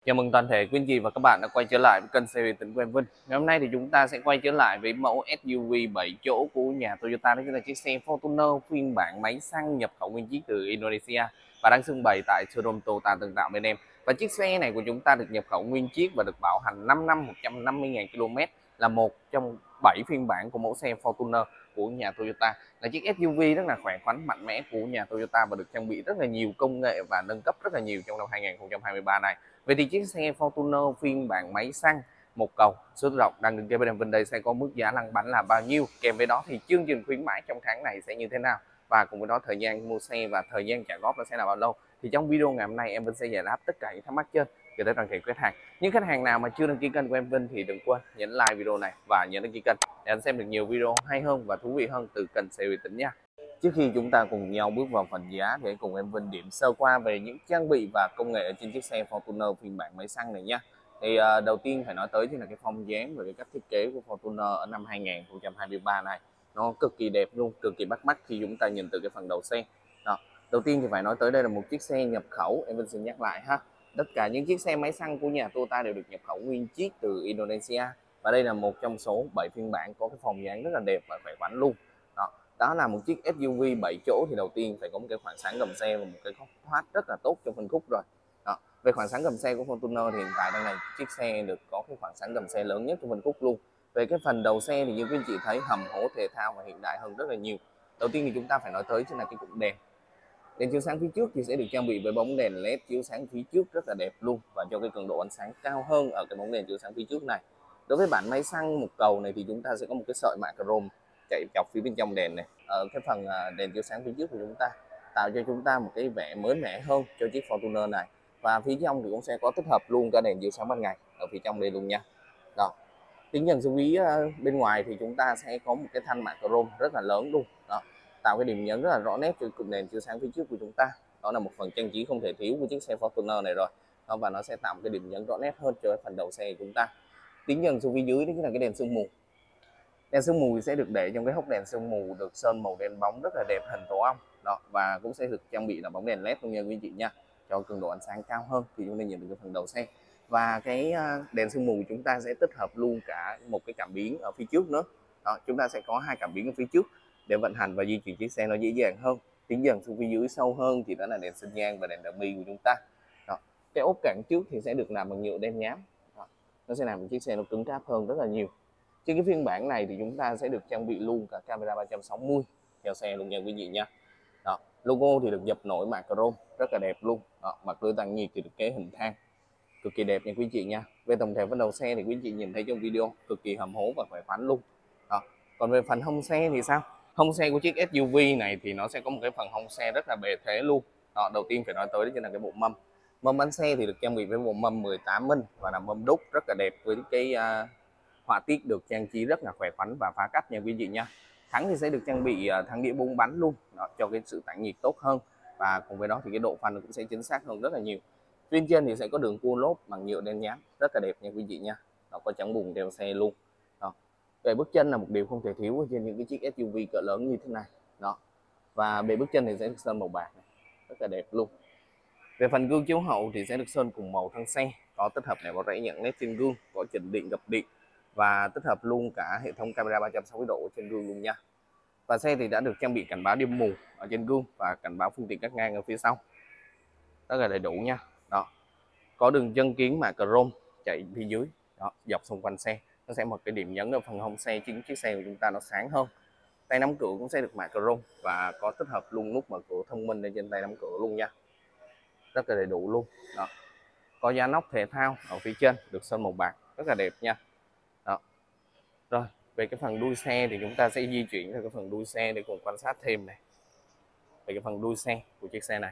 Chào mừng toàn thể quý anh chị và các bạn đã quay trở lại với kênh xe uy tín của em Vinh. Ngày hôm nay thì chúng ta sẽ quay trở lại với mẫu SUV 7 chỗ của nhà Toyota, đó chính là chiếc xe Fortuner phiên bản máy xăng nhập khẩu nguyên chiếc từ Indonesia và đang trưng bày tại showroom Toyota Tân Tạo bên em. Và chiếc xe này của chúng ta được nhập khẩu nguyên chiếc và được bảo hành 5 năm 150.000 km, là một trong 7 phiên bản của mẫu xe Fortuner của nhà Toyota. Là chiếc SUV rất là khỏe khoắn, mạnh mẽ của nhà Toyota và được trang bị rất là nhiều công nghệ và nâng cấp rất là nhiều trong năm 2023 này. Vậy thì chiếc xe Fortuner phiên bản máy xăng một cầu số tự động đang đứng kế bên em Vinh đây sẽ có mức giá lăn bánh là bao nhiêu, kèm với đó thì chương trình khuyến mãi trong tháng này sẽ như thế nào, và cùng với đó thời gian mua xe và thời gian trả góp nó sẽ là bao lâu. Thì trong video ngày hôm nay em Vinh sẽ giải đáp tất cả những thắc mắc trên cho tới toàn thể khách hàng. Những khách hàng nào mà chưa đăng ký kênh của em Vinh thì đừng quên nhấn like video này và nhấn đăng ký kênh để anh xem được nhiều video hay hơn và thú vị hơn từ kênh xe uy tín nha. Trước khi chúng ta cùng nhau bước vào phần giá thì cùng em Vinh điểm sơ qua về những trang bị và công nghệ ở trên chiếc xe Fortuner phiên bản máy xăng này nha. Thì đầu tiên phải nói tới chính là cái form dáng và cái cách thiết kế của Fortuner ở năm 2023 này. Nó cực kỳ đẹp luôn, cực kỳ bắt mắt khi chúng ta nhìn từ cái phần đầu xe. Đó. Đầu tiên thì phải nói tới đây là một chiếc xe nhập khẩu, em Vinh xin nhắc lại ha. Tất cả những chiếc xe máy xăng của nhà Toyota đều được nhập khẩu nguyên chiếc từ Indonesia. Và đây là một trong số 7 phiên bản có cái form dáng rất là đẹp và khỏe khoắn luôn. Đó là một chiếc SUV 7 chỗ thì đầu tiên phải có một cái khoảng sáng gầm xe và một cái góc thoát rất là tốt trong phân khúc rồi. Đó. Về khoảng sáng gầm xe của Fortuner thì hiện tại đây là chiếc xe được có cái khoảng sáng gầm xe lớn nhất trong phân khúc luôn. Về cái phần đầu xe thì như quý anh chị thấy hầm hố thể thao và hiện đại hơn rất là nhiều. Đầu tiên thì chúng ta phải nói tới chính là cái cụm đèn. Đèn chiếu sáng phía trước thì sẽ được trang bị với bóng đèn LED chiếu sáng phía trước rất là đẹp luôn và cho cái cường độ ánh sáng cao hơn ở cái bóng đèn chiếu sáng phía trước này. Đối với bản máy xăng một cầu này thì chúng ta sẽ có một cái sợi mạ chrome chạy dọc phía bên trong đèn này, ở cái phần đèn chiếu sáng phía trước của chúng ta, tạo cho chúng ta một cái vẻ mới mẻ hơn cho chiếc Fortuner này. Và phía trong thì cũng sẽ có tích hợp luôn cả đèn chiếu sáng ban ngày ở phía trong đây luôn nha. Đó. Tính nhận số ví bên ngoài thì chúng ta sẽ có một cái thanh mạ chrome rất là lớn luôn. Đó. Tạo cái điểm nhấn rất là rõ nét trên cụm đèn chiếu sáng phía trước của chúng ta. Đó là một phần trang trí không thể thiếu của chiếc xe Fortuner này rồi. Đó, và nó sẽ tạo một cái điểm nhấn rõ nét hơn cho phần đầu xe của chúng ta. Tính nhận số ví dưới đó chính là cái đèn sương mù. Đèn sương mù sẽ được để trong cái hốc đèn sương mù được sơn màu đen bóng rất là đẹp hình tổ ong. Đó, và cũng sẽ được trang bị là bóng đèn led luôn nha quý anh chị nha, cho cường độ ánh sáng cao hơn thì chúng ta nhìn được cái phần đầu xe. Và cái đèn sương mù chúng ta sẽ tích hợp luôn cả một cái cảm biến ở phía trước nữa. Đó, chúng ta sẽ có hai cảm biến ở phía trước để vận hành và di chuyển chiếc xe nó dễ dàng hơn. Tiến dần xuống phía dưới sâu hơn thì đó là đèn sinh nhan và đèn đờ mi của chúng ta. Đó. Cái ốp cản trước thì sẽ được làm bằng nhựa đen nhám. Đó. Nó sẽ làm cho chiếc xe nó cứng cáp hơn rất là nhiều. Trên cái phiên bản này thì chúng ta sẽ được trang bị luôn cả camera 360 theo xe luôn nha quý vị nha. Đó. Logo thì được dập nổi mạ chrome rất là đẹp luôn. Đó. Mặt lưới tản nhiệt thì được kế hình thang cực kỳ đẹp nha quý chị nha. Về tổng thể phần đầu xe thì quý chị nhìn thấy trong video cực kỳ hầm hố và khỏe khoắn luôn. Đó. Còn về phần hông xe thì sao? Hông xe của chiếc SUV này thì nó sẽ có một cái phần hông xe rất là bề thế luôn. Đó. Đầu tiên phải nói tới đó là cái bộ mâm. Mâm bánh xe thì được trang bị với bộ mâm 18 inch và là mâm đúc rất là đẹp với cái họa tiết được trang trí rất là khỏe khoắn và phá cách nha quý vị nha. Thắng thì sẽ được trang bị thắng đĩa 4 bánh luôn. Đó, cho cái sự tản nhiệt tốt hơn và cùng với đó thì cái độ phanh cũng sẽ chính xác hơn rất là nhiều. Bên trên thì sẽ có đường cua lốp bằng nhựa đen nhám rất là đẹp nha quý vị nha. Nó có chắn bùn theo xe luôn. Đó. Về bước chân là một điều không thể thiếu trên những cái chiếc SUV cỡ lớn như thế này. Đó. Và bề bước chân thì sẽ được sơn màu bạc này, rất là đẹp luôn. Về phần gương chiếu hậu thì sẽ được sơn cùng màu thân xe, có tích hợp đèn báo rẽ nhận nét trên gương, có chỉnh điện gập điện và tích hợp luôn cả hệ thống camera 360 độ trên gương luôn nha. Và xe thì đã được trang bị cảnh báo đêm mù ở trên gương và cảnh báo phương tiện cắt ngang ở phía sau, rất là đầy đủ nha. Đó. Có đường chân kiến mạ chrome chạy phía dưới. Đó, dọc xung quanh xe nó sẽ một cái điểm nhấn ở phần hông xe, chính chiếc xe của chúng ta nó sáng hơn. Tay nắm cửa cũng sẽ được mạ chrome và có tích hợp luôn nút mở cửa thông minh lên trên tay nắm cửa luôn nha, rất là đầy đủ luôn. Đó. Có giá nóc thể thao ở phía trên được sơn màu bạc rất là đẹp nha. Đó. Rồi về cái phần đuôi xe thì chúng ta sẽ di chuyển ra cái phần đuôi xe để cùng quan sát thêm này. Về cái phần đuôi xe của chiếc xe này,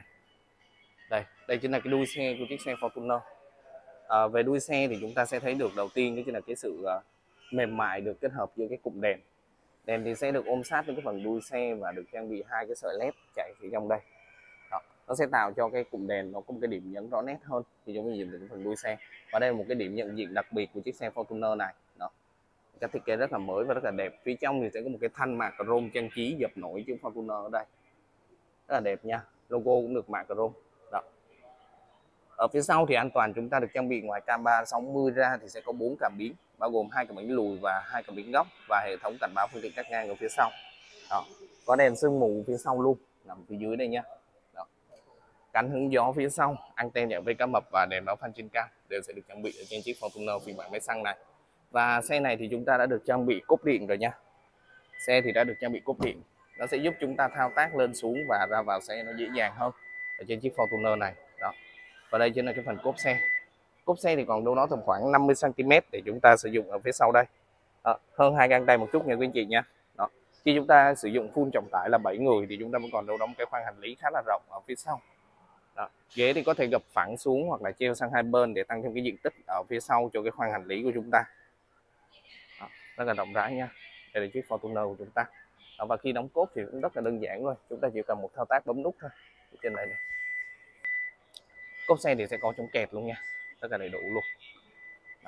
đây chính là cái đuôi xe của chiếc xe Fortuner. Về đuôi xe thì chúng ta sẽ thấy được đầu tiên đó chính là cái sự mềm mại được kết hợp giữa cái cụm đèn. Đèn thì sẽ được ôm sát với cái phần đuôi xe và được trang bị hai cái sợi led chạy phía trong đây. Đó. Nó sẽ tạo cho cái cụm đèn nó có một cái điểm nhấn rõ nét hơn thì chúng ta nhìn được cái phần đuôi xe. Và đây là một cái điểm nhận diện đặc biệt của chiếc xe Fortuner này. Đó. Cái thiết kế rất là mới và rất là đẹp. Phía trong thì sẽ có một cái thanh mạ chrome trang trí dập nổi chữ Fortuner ở đây, rất là đẹp nha. Logo cũng được mạ chrome. Đó. Ở phía sau thì an toàn chúng ta được trang bị ngoài cam 360 ra thì sẽ có 4 cảm biến, bao gồm 2 cảm biến lùi và 2 cảm biến góc, và hệ thống cảnh báo phương tiện cắt ngang ở phía sau. Đó. Có đèn sương mù phía sau luôn, nằm phía dưới đây nha. Đó. Cánh hứng gió phía sau, anten nhận với cá mập và đèn báo phanh trên cao đều sẽ được trang bị ở trên chiếc Fortuner phiên bản máy xăng này. Và xe này thì chúng ta đã được trang bị cốp điện rồi nha. Xe thì đã được trang bị cốp điện, nó sẽ giúp chúng ta thao tác lên xuống và ra vào xe nó dễ dàng hơn ở trên chiếc Fortuner này. Đó. Và đây chính là cái phần cốp xe. Cốp xe thì còn đâu đó tầm khoảng 50 cm để chúng ta sử dụng ở phía sau đây. Đó. Hơn 2 gang tay một chút nha quý anh chị nha. Đó. Khi chúng ta sử dụng full trọng tải là 7 người thì chúng ta vẫn còn đâu đó một cái khoang hành lý khá là rộng ở phía sau. Đó. Ghế thì có thể gập phẳng xuống hoặc là treo sang hai bên để tăng thêm cái diện tích ở phía sau cho cái khoang hành lý của chúng ta. Đó. Rất là rộng rãi nha. Đây là chiếc Fortuner của chúng ta. Đó. Và khi đóng cốp thì cũng rất là đơn giản thôi, chúng ta chỉ cần một thao tác bấm nút thôi. Ở trên này này. Cốp xe thì sẽ có chống kẹt luôn nha, tất cả đầy đủ luôn. Đó.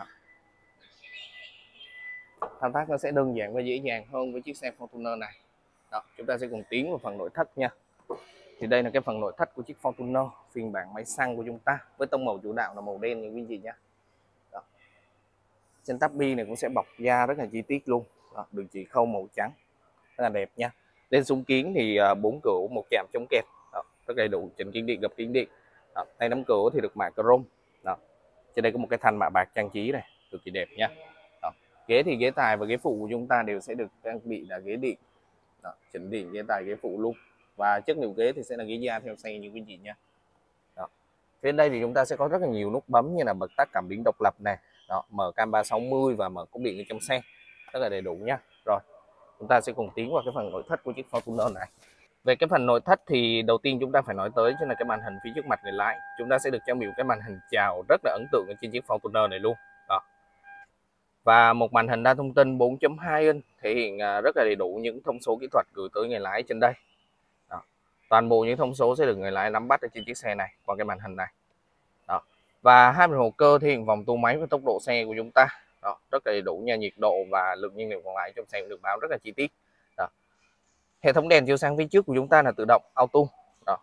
Thao tác nó sẽ đơn giản và dễ dàng hơn với chiếc xe Fortuner này. Đó. Chúng ta sẽ cùng tiến vào phần nội thất nha. Thì đây là cái phần nội thất của chiếc Fortuner phiên bản máy xăng của chúng ta, với tông màu chủ đạo là màu đen như quý vị nhé. Đó. Trên tắp bi này cũng sẽ bọc da rất là chi tiết luôn. Đó. Đường chỉ khâu màu trắng rất là đẹp nha. Lên xung kiến thì 4 cửa, một chạm chống kẹt. Đó. Rất đầy đủ, chỉnh kính điện, gập kính điện. Đó. Tay nắm cửa thì được mạ chrome. Đó. Trên đây có một cái thanh mạ bạc trang trí này, cực kỳ đẹp nha. Đó. Ghế thì ghế tài và ghế phụ của chúng ta đều sẽ được trang bị là ghế điện. Đó. Chỉnh điện ghế tài ghế phụ luôn. Và chất liệu ghế thì sẽ là ghế da theo xe như quý vị nha. Đó. Phía đây thì chúng ta sẽ có rất là nhiều nút bấm như là bật tắt, cảm biến độc lập này, đó, mở cam 360 và mở cốp điện ở trong xe, rất là đầy đủ nha. Rồi chúng ta sẽ cùng tiến vào cái phần nội thất của chiếc Fortuner này. Về cái phần nội thất thì đầu tiên chúng ta phải nói tới chính là cái màn hình phía trước mặt người lái. Chúng ta sẽ được trang bị cái màn hình chào rất là ấn tượng ở trên chiếc Fortuner này luôn. Đó. Và một màn hình đa thông tin 4.2 inch thể hiện rất là đầy đủ những thông số kỹ thuật gửi tới người lái trên đây. Đó. Toàn bộ những thông số sẽ được người lái nắm bắt ở trên chiếc xe này qua cái màn hình này. Đó. Và 21 hồ cơ thể hiện vòng tua máy và tốc độ xe của chúng ta. Đó. Rất là đầy đủ nha, nhiệt độ và lượng nhiên liệu còn lại trong xe cũng được báo rất là chi tiết. Đó. Hệ thống đèn chiếu sáng phía trước của chúng ta là tự động auto. Đó.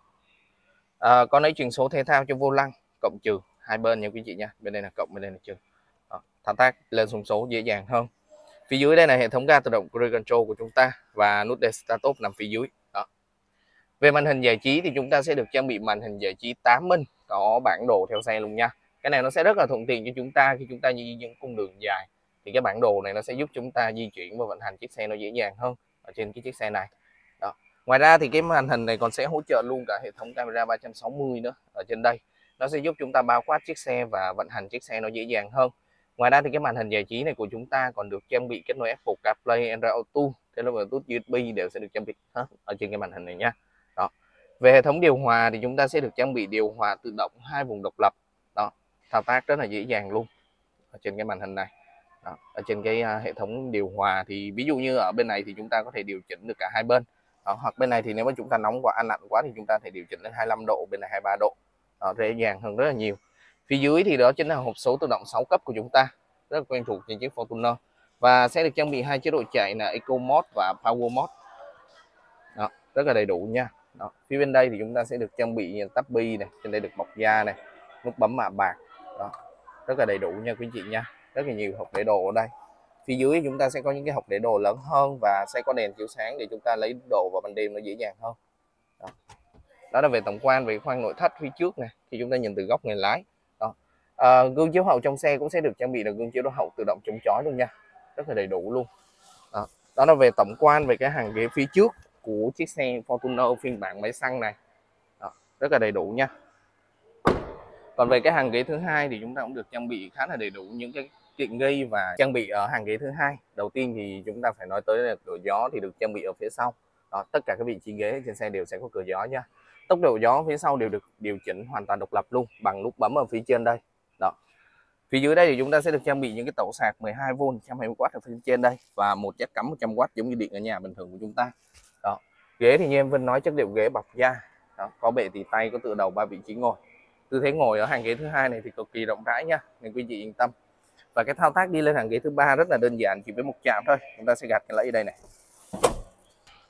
Có nấy truyền số thể thao cho vô lăng, cộng trừ hai bên nha quý chị nha, bên đây là cộng, bên đây là trừ. Đó. Thao tác lên xuống số dễ dàng hơn. Phía dưới đây là hệ thống ga tự động cruise control của chúng ta và nút start stop nằm phía dưới. Đó. Về màn hình giải trí thì chúng ta sẽ được trang bị màn hình giải trí 8 inch, có bản đồ theo xe luôn nha. Cái này nó sẽ rất là thuận tiện cho chúng ta khi chúng ta đi những cung đường dài, thì cái bản đồ này nó sẽ giúp chúng ta di chuyển và vận hành chiếc xe nó dễ dàng hơn ở trên cái chiếc xe này. Đó. Ngoài ra thì cái màn hình này còn sẽ hỗ trợ luôn cả hệ thống camera 360 nữa ở trên đây. Nó sẽ giúp chúng ta bao quát chiếc xe và vận hành chiếc xe nó dễ dàng hơn. Ngoài ra thì cái màn hình giải trí này của chúng ta còn được trang bị kết nối Apple CarPlay, Android Auto, thế là Bluetooth, USB đều sẽ được trang bị hết ở trên cái màn hình này nha. Đó. Về hệ thống điều hòa thì chúng ta sẽ được trang bị điều hòa tự động 2 vùng độc lập. Đó. Thao tác rất là dễ dàng luôn ở trên cái màn hình này. Đó. Ở trên cái hệ thống điều hòa thì ví dụ như ở bên này thì chúng ta có thể điều chỉnh được cả hai bên. Đó. Hoặc bên này thì nếu mà chúng ta nóng quá, lạnh quá thì chúng ta thể điều chỉnh lên 25 độ, bên này 23 độ. Đó. Dễ dàng hơn rất là nhiều. Phía dưới thì đó chính là hộp số tự động 6 cấp của chúng ta, rất là quen thuộc trên chiếc Fortuner, và sẽ được trang bị hai chế độ chạy là Eco Mode và Power Mode. Đó, rất là đầy đủ nha. Đó. Phía bên đây thì chúng ta sẽ được trang bị tắp bi này, trên đây được bọc da này, nút bấm mạ bạc. Đó, rất là đầy đủ nha quý chị nha, rất là nhiều hộp để đồ ở đây. Phía dưới chúng ta sẽ có những cái hộp để đồ lớn hơn và sẽ có đèn chiếu sáng để chúng ta lấy đồ vào ban đêm nó dễ dàng hơn. Đó. Đó là về tổng quan về khoang nội thất phía trước này, khi chúng ta nhìn từ góc người lái. Đó. Gương chiếu hậu trong xe cũng sẽ được trang bị là gương chiếu hậu tự động chống chói luôn nha, rất là đầy đủ luôn. Đó. Đó là về tổng quan về cái hàng ghế phía trước của chiếc xe Fortuner phiên bản máy xăng này. Đó. Rất là đầy đủ nha. Còn về cái hàng ghế thứ hai thì chúng ta cũng được trang bị khá là đầy đủ những cái tiện nghi và trang bị ở hàng ghế thứ hai. Đầu tiên thì chúng ta phải nói tới là cửa gió thì được trang bị ở phía sau. Đó, tất cả các vị trí ghế trên xe đều sẽ có cửa gió nha. Tốc độ gió phía sau đều được điều chỉnh hoàn toàn độc lập luôn bằng nút bấm ở phía trên đây. Đó. Phía dưới đây thì chúng ta sẽ được trang bị những cái tẩu sạc 12V 120W ở phía trên đây và một jack cắm 100W giống như điện ở nhà bình thường của chúng ta. Đó. Ghế thì như em Vinh nói, chất liệu ghế bọc da. Đó. Có bệ tì tay, có tựa đầu, 3 vị trí ngồi. Tư thế ngồi ở hàng ghế thứ hai này thì cực kỳ rộng rãi nha, nên quý vị yên tâm. Và cái thao tác đi lên hàng ghế thứ ba rất là đơn giản, chỉ với một chạm thôi. Chúng ta sẽ gạt cái lấy đây này.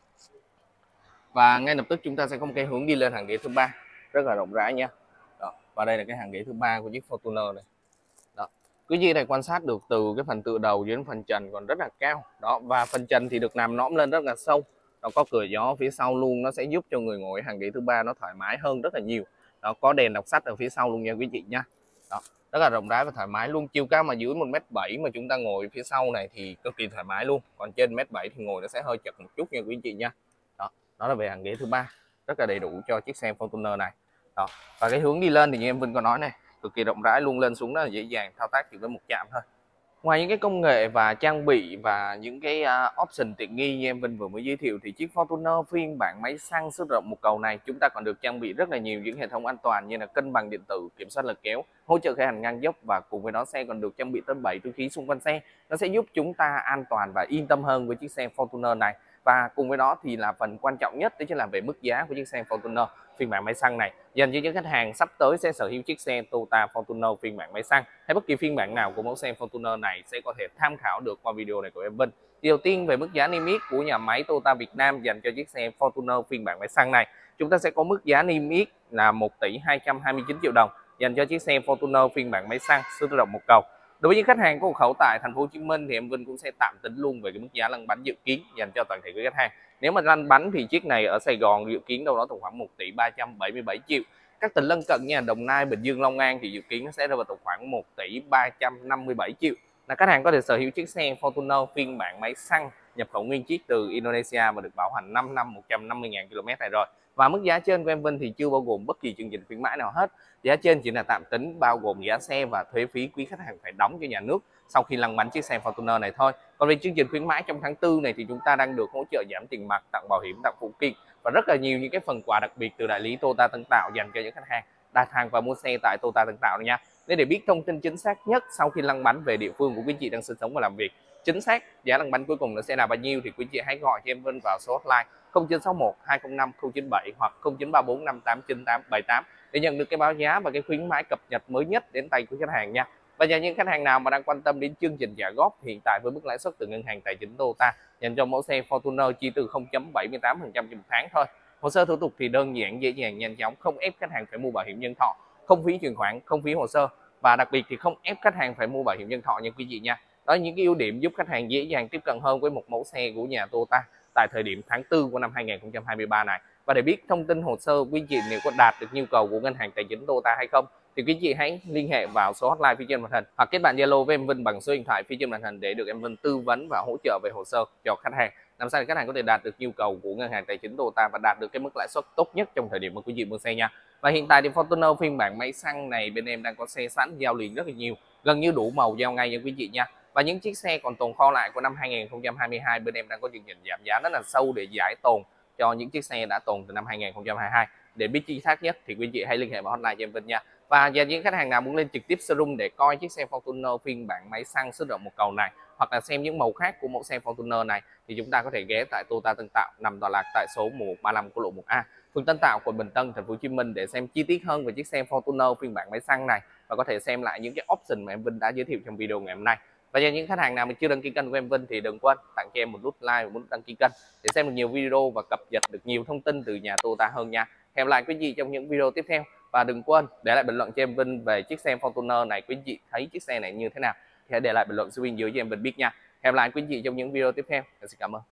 Và ngay lập tức chúng ta sẽ có một cái hướng đi lên hàng ghế thứ ba rất là rộng rãi nha. Đó. Và đây là cái hàng ghế thứ ba của chiếc Fortuner này. Đó. Quý vị này quan sát được từ cái phần tựa đầu đến phần trần còn rất là cao. Đó, và phần trần thì được làm nõm lên rất là sâu. Nó có cửa gió phía sau luôn, nó sẽ giúp cho người ngồi hàng ghế thứ ba nó thoải mái hơn rất là nhiều. Đó, có đèn đọc sách ở phía sau luôn nha quý vị nha. Đó, rất là rộng rãi và thoải mái luôn. Chiều cao mà dưới 1m7 mà chúng ta ngồi phía sau này thì cực kỳ thoải mái luôn. Còn trên 1m7 thì ngồi nó sẽ hơi chật một chút nha quý vị nha. Đó là về hàng ghế thứ ba, rất là đầy đủ cho chiếc xe Fortuner này. Đó. Và cái hướng đi lên thì như em Vinh có nói này, cực kỳ rộng rãi luôn, lên xuống rất là dễ dàng, thao tác chỉ với một chạm thôi. Ngoài những cái công nghệ và trang bị và những cái option tiện nghi như em Vinh vừa mới giới thiệu, thì chiếc Fortuner phiên bản máy xăng sức rộng một cầu này chúng ta còn được trang bị rất là nhiều những hệ thống an toàn như là cân bằng điện tử, kiểm soát lực kéo, hỗ trợ khởi hành ngang dốc, và cùng với đó xe còn được trang bị tới 7 túi khí xung quanh xe. Nó sẽ giúp chúng ta an toàn và yên tâm hơn với chiếc xe Fortuner này. Và cùng với đó thì là phần quan trọng nhất, đó chính là về mức giá của chiếc xe Fortuner phiên bản máy xăng này, dành cho những khách hàng sắp tới sẽ sở hữu chiếc xe Toyota Fortuner phiên bản máy xăng hay bất kỳ phiên bản nào của mẫu xe Fortuner này sẽ có thể tham khảo được qua video này của em Vinh. Đầu tiên về mức giá niêm yết của nhà máy Toyota Việt Nam dành cho chiếc xe Fortuner phiên bản máy xăng này, chúng ta sẽ có mức giá niêm yết là 1 tỷ 229 triệu đồng dành cho chiếc xe Fortuner phiên bản máy xăng sức rộng một cầu. Đối với những khách hàng có hộ khẩu tại thành phố Hồ Chí Minh thì em Vinh cũng sẽ tạm tính luôn về cái mức giá lăn bánh dự kiến dành cho toàn thể quý khách hàng. Nếu mà lăn bánh thì chiếc này ở Sài Gòn dự kiến đâu đó tầm khoảng 1 tỷ 377 triệu. Các tỉnh lân cận như là Đồng Nai, Bình Dương, Long An thì dự kiến nó sẽ rơi vào tầm khoảng 1 tỷ 357 triệu. Là khách hàng có thể sở hữu chiếc xe Fortuner phiên bản máy xăng nhập khẩu nguyên chiếc từ Indonesia và được bảo hành 5 năm 150.000 km này rồi. Và mức giá trên của em Vinh thì chưa bao gồm bất kỳ chương trình khuyến mãi nào hết. Giá trên chỉ là tạm tính bao gồm giá xe và thuế phí quý khách hàng phải đóng cho nhà nước sau khi lăn bánh chiếc xe Fortuner này thôi. Còn về chương trình khuyến mãi trong tháng 4 này thì chúng ta đang được hỗ trợ giảm tiền mặt, tặng bảo hiểm, tặng phụ kiện và rất là nhiều những cái phần quà đặc biệt từ đại lý Toyota Tân Tạo dành cho những khách hàng đặt hàng và mua xe tại Toyota Tân Tạo này nha. Để biết thông tin chính xác nhất sau khi lăn bánh về địa phương của quý chị đang sinh sống và làm việc, chính xác giá lăn bánh cuối cùng nó sẽ là bao nhiêu thì quý chị hãy gọi cho em Vinh vào số hotline 0961 205 097 hoặc 0934 589 878 để nhận được cái báo giá và cái khuyến mãi cập nhật mới nhất đến tay của khách hàng nha. Và cho những khách hàng nào mà đang quan tâm đến chương trình trả góp hiện tại với mức lãi suất từ ngân hàng tài chính Toyota dành cho mẫu xe Fortuner chỉ từ 0.78% trên một tháng thôi. Hồ sơ thủ tục thì đơn giản, dễ dàng, nhanh chóng, không ép khách hàng phải mua bảo hiểm nhân thọ, không phí chuyển khoản, không phí hồ sơ và đặc biệt thì không ép khách hàng phải mua bảo hiểm nhân thọ nha quý vị nha. Đó là những cái ưu điểm giúp khách hàng dễ dàng tiếp cận hơn với một mẫu xe của nhà Toyota tại thời điểm tháng 4 của năm 2023 này. Và để biết thông tin hồ sơ quý chị nếu có đạt được nhu cầu của ngân hàng tài chính Toyota hay không thì quý chị hãy liên hệ vào số hotline phía trên màn hình hoặc kết bạn Zalo với em Vinh bằng số điện thoại phía trên màn hình để được em Vinh tư vấn và hỗ trợ về hồ sơ cho khách hàng, làm sao để khách hàng có thể đạt được nhu cầu của ngân hàng tài chính Toyota và đạt được cái mức lãi suất tốt nhất trong thời điểm mà quý vị mua xe nha. Và hiện tại thì Fortuner phiên bản máy xăng này bên em đang có xe sẵn giao liền rất là nhiều, gần như đủ màu giao ngay cho quý vị nha. Và những chiếc xe còn tồn kho lại của năm 2022 bên em đang có chương trình giảm giá rất là sâu để giải tồn cho những chiếc xe đã tồn từ năm 2022. Để biết chi tiết nhất thì quý vị hãy liên hệ vào hotline cho em Vinh nha. Và những khách hàng nào muốn lên trực tiếp showroom để coi chiếc xe Fortuner phiên bản máy xăng sức rộng một cầu này hoặc là xem những màu khác của mẫu xe Fortuner này thì chúng ta có thể ghé tại Toyota Tân Tạo nằm tọa lạc tại số 135 của lộ 1A, phường Tân Tạo, quận Bình Tân, thành phố Hồ Chí Minh để xem chi tiết hơn về chiếc xe Fortuner phiên bản máy xăng này và có thể xem lại những cái option mà em Vinh đã giới thiệu trong video ngày hôm nay. Và cho những khách hàng nào mà chưa đăng ký kênh của em Vinh thì đừng quên tặng cho em một nút like và một nút đăng ký kênh để xem được nhiều video và cập nhật được nhiều thông tin từ nhà Toyota hơn nha. Hẹn lại quý vị trong những video tiếp theo và đừng quên để lại bình luận cho em Vinh về chiếc xe Fortuner này, quý vị thấy chiếc xe này như thế nào thì hãy để lại bình luận xuống bên dưới cho em Vinh biết nha. Hẹn lại quý vị trong những video tiếp theo. Xin cảm ơn.